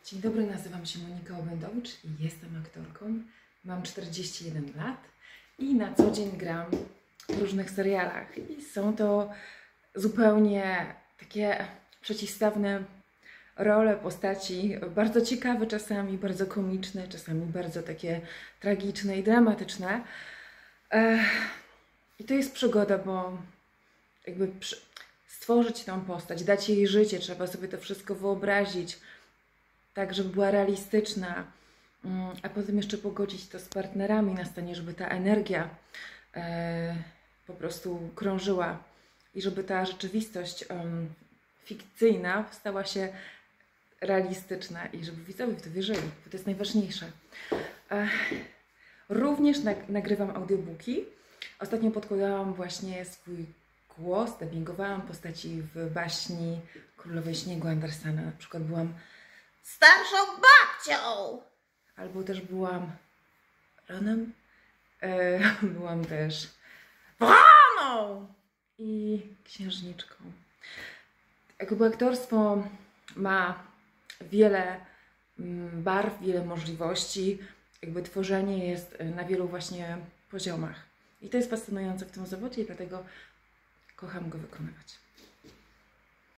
Dzień dobry, nazywam się Monika Obędowicz i jestem aktorką. Mam 41 lat i na co dzień gram w różnych serialach. I są to zupełnie takie przeciwstawne role postaci, bardzo ciekawe czasami, bardzo komiczne, czasami bardzo takie tragiczne i dramatyczne. I to jest przygoda, bo jakby stworzyć tą postać, dać jej życie, trzeba sobie to wszystko wyobrazić, tak żeby była realistyczna, a potem jeszcze pogodzić to z partnerami na scenie, żeby ta energia po prostu krążyła i żeby ta rzeczywistość fikcyjna stała się realistyczna i żeby widzowie w to wierzyli, bo to jest najważniejsze. Również nagrywam audiobooki. Ostatnio podkładałam właśnie swój głos, dubbingowałam postaci w baśni Królowej Śniegu Andersena. Na przykład byłam starszą babcią! Albo też byłam Ronem. Byłam też Wroną! I księżniczką. Jakby aktorstwo ma wiele barw, wiele możliwości. Jakby tworzenie jest na wielu właśnie poziomach. I to jest fascynujące w tym zawodzie i dlatego kocham go wykonywać.